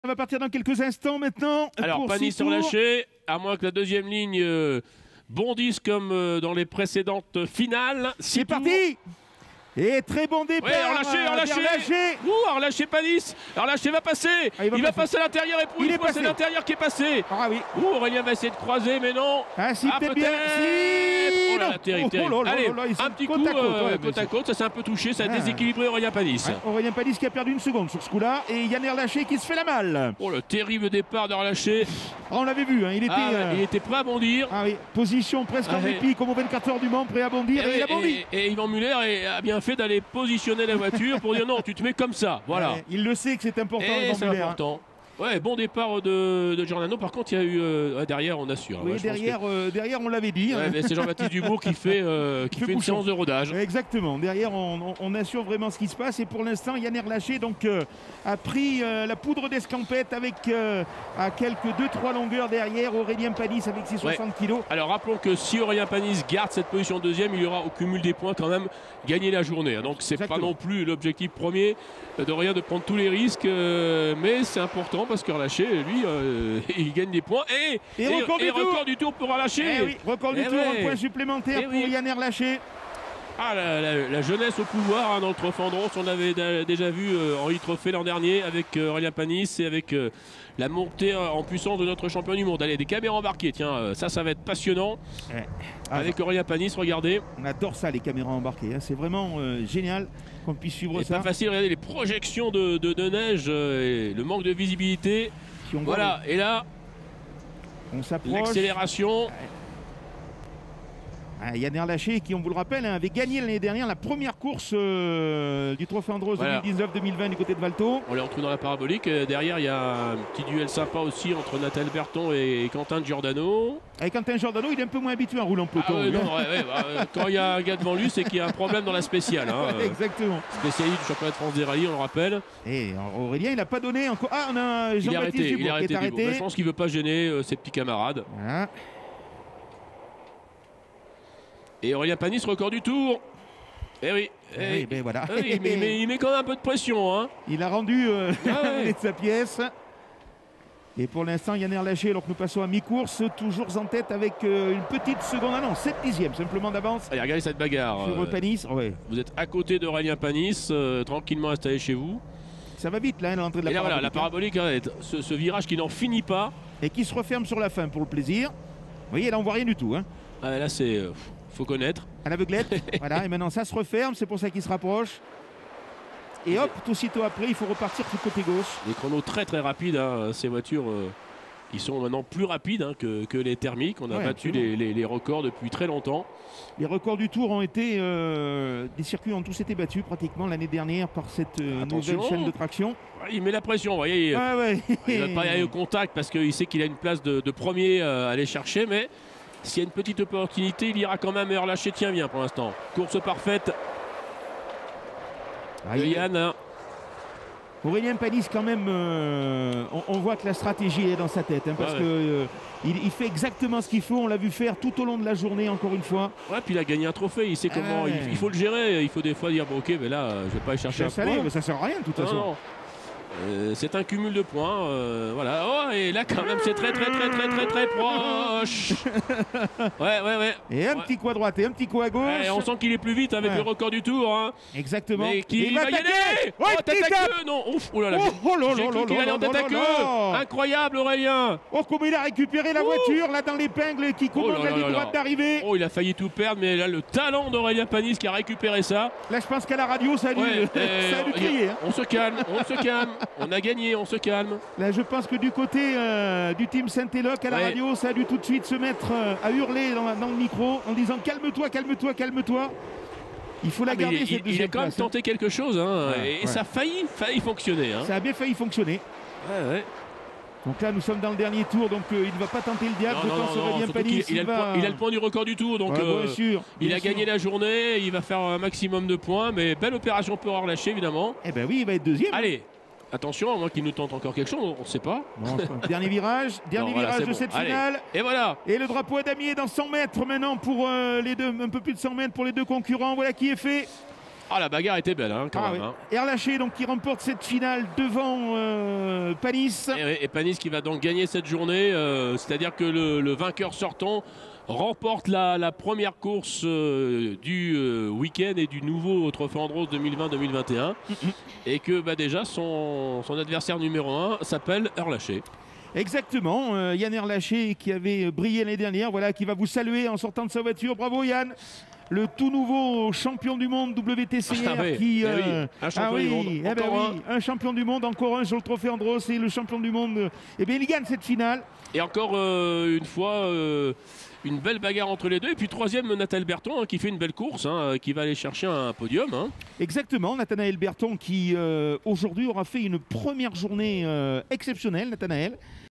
Ça va partir dans quelques instants maintenant. Alors, Panis relâché, à moins que la deuxième ligne bondisse comme dans les précédentes finales. C'est parti. Et très bon départ. Ouais, relâché. Relâché Panis. Relâché va passer. Ah, il va passer à l'intérieur et pour une fois, c'est l'intérieur qui est passé. Ah oui. Aurélien va essayer de croiser, mais non. Ah si, peut-être bien. Si, oh là là, terrible. Allez, un petit coup côte à côte, ça s'est un peu touché, ça a déséquilibré Aurélien Panis. Ouais, Aurélien Panis qui a perdu une seconde sur ce coup-là. Et Yann Relâché qui se fait la malle. Oh, le terrible départ de Relâché. Ah, on l'avait vu, hein. Il était prêt à bondir. Ah oui, position presque en répit, comme au 24 heures du Mans, prêt à bondir. Et il a bondi. Et Yvan Muller a bien fait d'aller positionner la voiture pour dire non, tu te mets comme ça. Voilà. Il le sait que c'est important. C'est important. Ouais, bon départ de Giordano. Par contre, il y a eu derrière, on assure. Oui, derrière, on l'avait dit. Ouais, c'est Jean-Baptiste Dubourg qui fait une séance de rodage. Exactement. Derrière, on assure vraiment ce qui se passe. Et pour l'instant, Yann Relâché a pris la poudre d'escampette avec à quelques 2-3 longueurs derrière Aurélien Panis avec ses 60 kilos. Alors rappelons que si Aurélien Panis garde cette position deuxième, il y aura au cumul des points quand même gagné la journée. Donc c'est pas non plus l'objectif premier d'Aurélien de prendre tous les risques, mais c'est important parce que Relâché, lui, il gagne des points et record du tour pour Relâché. Record du tour, un point supplémentaire pour Yann Relâché. Ah, la jeunesse au pouvoir dans le Trophée Andros, on l'avait déjà vu Henri Trophée l'an dernier avec Aurélien Panis et avec la montée en puissance de notre champion du monde. Allez, des caméras embarquées, tiens, ça va être passionnant. Avec Aurélien Panis, regardez. On adore ça, les caméras embarquées, hein. C'est vraiment génial qu'on puisse suivre ça. C'est pas facile, regardez les projections de neige, et le manque de visibilité. Voilà, et là, on s'approche. L'accélération. Yann Relâché qui, on vous le rappelle, avait gagné l'année dernière la première course du Trophée Andros 2019-2020 du côté de Valto. On les retrouve dans la parabolique. Derrière, il y a un petit duel sympa aussi entre Nathalie Berton et Quentin Giordano. Et Quentin Giordano, il est un peu moins habitué à rouler en peloton. Quand il y a un gars devant lui, c'est qu'il y a un problème dans la spéciale. Exactement. Spécialiste du championnat de France des rallyes, on le rappelle. Et Aurélien, il n'a pas donné encore. Ah, on a Jean-Baptiste Dubourg qui est arrêté. Je pense qu'il ne veut pas gêner ses petits camarades. Voilà. Et Aurélien Panis, record du tour. Voilà. Il met quand même un peu de pression. Hein. Il a rendu de sa pièce. Et pour l'instant, Yann Relâché, alors que nous passons à mi-course, toujours en tête avec une petite seconde. Ah non, 7 dixièmes simplement d'avance. Allez, regardez cette bagarre. Sur Panis. Vous êtes à côté d'Aurélien Panis, tranquillement installé chez vous. Ça va vite là, l'entrée de la parabolique. Et là, voilà, la parabolique, ce virage qui n'en finit pas. Et qui se referme sur la fin pour le plaisir. Vous voyez, là, on voit rien du tout. Hein. Ah, là, c'est... faut connaître. À l'aveuglette. Voilà, et maintenant ça se referme, c'est pour ça qu'il se rapproche. Et hop, tout aussitôt après, il faut repartir du côté gauche. Des chronos très très rapides, hein. Ces voitures qui sont maintenant plus rapides que les thermiques. On a battu les records depuis très longtemps. Les records du Tour ont été... des circuits ont tous été battus pratiquement l'année dernière par cette nouvelle chaîne de traction. Il met la pression, vous voyez. Il ne va pas y aller au contact parce qu'il sait qu'il a une place de premier à aller chercher, mais... S'il y a une petite opportunité, il ira quand même Relâché. Tiens bien pour l'instant. Course parfaite. Yann. Aurélien Panis quand même, on voit que la stratégie est dans sa tête. Hein, parce que il fait exactement ce qu'il faut. On l'a vu faire tout au long de la journée encore une fois. Ouais, puis il a gagné un trophée. Il sait comment il faut le gérer. Il faut des fois dire bon, ok, mais là je vais pas aller chercher un point. Mais ça sert à rien de toute façon. Non. C'est un cumul de points, voilà. Oh, et là quand même c'est très proche. Ouais. Et un petit coup à droite et un petit coup à gauche. Et on sent qu'il est plus vite avec le record du tour. Hein. Exactement. Mais qui va y aller? Oh, tête à queue. Non, ouf, oh là là. J'ai cru qu'il allait en tête à queue. Incroyable Aurélien. Oh, comment il a récupéré la voiture là dans l'épingle qui commande la ligne droite d'arrivée. Oh, il a failli tout perdre, mais là le talent d'Aurélien Panis qui a récupéré ça. Là je pense qu'à la radio ça a dû crier. On se calme. On a gagné, on se calme. Là, je pense que du côté du team Saint-Éloque à la radio, ça a dû tout de suite se mettre à hurler dans le micro en disant calme-toi. Il faut la garder cette deuxième place. Il a quand même tenté quelque chose hein, et ça a failli fonctionner. Hein. Ça a bien failli fonctionner. Donc là, nous sommes dans le dernier tour, donc il ne va pas tenter le diable. Je pense Aurélien Panis. Il a le point du record du tour, donc il a gagné la journée. Il va faire un maximum de points, mais belle opération pour Relâché évidemment. Eh ben oui, il va être deuxième. Allez. Attention, à moins qu'il nous tente encore quelque chose, on ne sait pas. Bon, dernier virage de cette finale. Et voilà. Et le drapeau à damier dans 100 mètres maintenant pour les deux, un peu plus de 100 mètres pour les deux concurrents. Voilà qui est fait. Ah, la bagarre était belle quand même. Erlaché donc qui remporte cette finale devant Panis. Et Panis qui va donc gagner cette journée, c'est-à-dire que le vainqueur sortant remporte la première course du week-end et du nouveau Trophée Andros 2020-2021 et que déjà son adversaire numéro 1 s'appelle Erlaché. Exactement, Yann Erlaché qui avait brillé l'année dernière, voilà, qui va vous saluer en sortant de sa voiture. Bravo Yann, le tout nouveau champion du monde WTCR un champion du monde. Un champion du monde, encore un sur le Trophée Andros et le champion du monde. Eh bien il gagne cette finale. Et encore une fois, une belle bagarre entre les deux. Et puis troisième, Nathanaël Berton qui fait une belle course, qui va aller chercher un podium. Exactement, Nathanaël Berton qui aujourd'hui aura fait une première journée exceptionnelle, Nathanaël.